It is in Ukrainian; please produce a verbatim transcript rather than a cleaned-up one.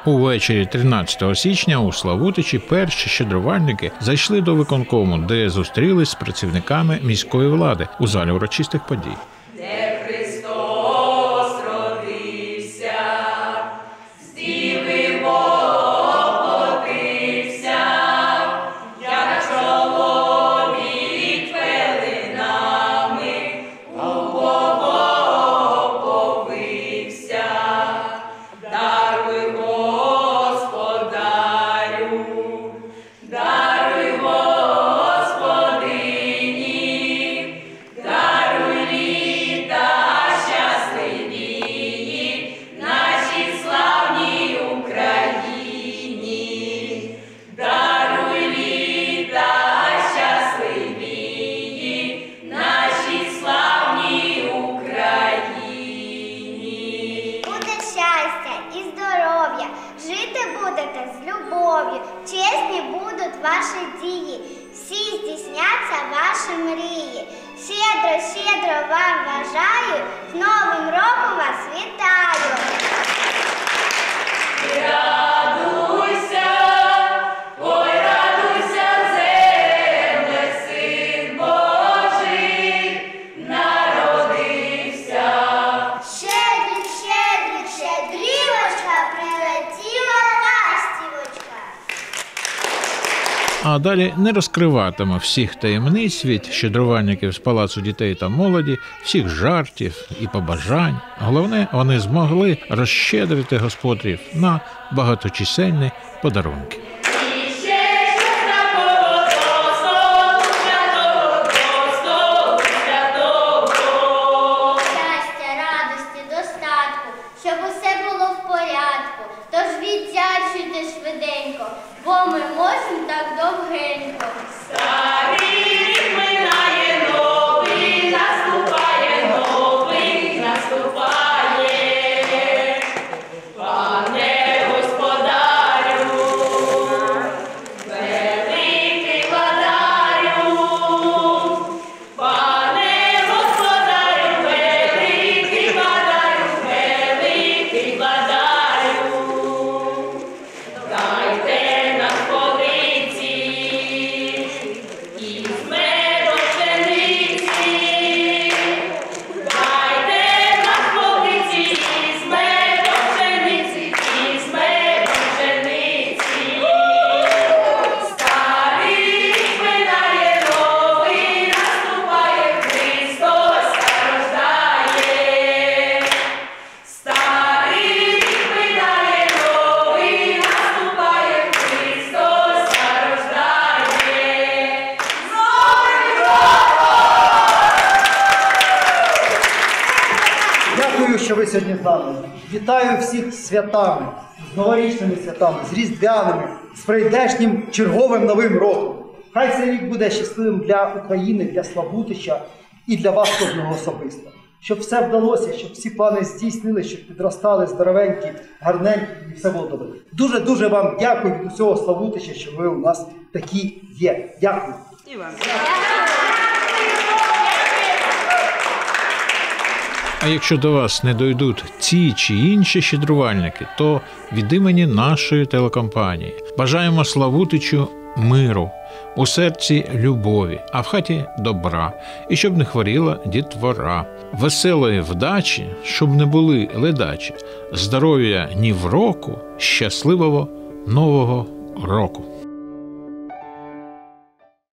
Увечері тринадцятого січня у Славутичі перші щедрувальники зайшли до виконкому, де зустрілись з працівниками міської влади у залі урочистих подій. Чесні будуть ваші дії, всі здійсняться ваші мрії. Щедро, щедро вам бажаю, з Новим роком вас вітаю! Радуйся, ой, радуйся, земле, Син Божий народився. Щедрик, щедрик, щедрівочка, прилетіла ластівочка. А далі не розкриватиме всіх таємниць від щедрувальників з Палацу дітей та молоді, всіх жартів і побажань. Головне, вони змогли розщедрити господарів на багаточисельні подарунки. Щастя, радості, достатку, щоб усе було в порядку. Тож віддячуйте швиденько, бо ми можемо так довгенько. Старий рік минає, новий наступає, новий наступає. Пане господарю, великий владарю, пане господарю, великий владарю, великий владарю, дайте нам полиці із медом пшениці, дайте нам полиці із медом пшениці, із медом пшениці. Старий рік минає, новий наступає, Христос рождає. Старий рік минає, новий наступає, Христос рождає. Дякую, що ви сьогодні з нами. Вітаю всіх з святами, з новорічними святами, з різдвяними, з прийдешнім черговим новим роком. Хай цей рік буде щасливим для України, для Славутича і для вас кожного особисто. Щоб все вдалося, щоб всі плани здійснили, щоб підростали здоровенькі, гарненькі і все було добре. Дуже-дуже вам дякую від усього Славутича, що ви у нас такі є. Дякую. А якщо до вас не дойдуть ці чи інші щедрувальники, то від імені нашої телекомпанії бажаємо Славутичу миру, у серці любові, а в хаті добра, і щоб не хворіла дітвора, веселої вдачі, щоб не були ледачі, здоров'я ні в року, щасливого нового року.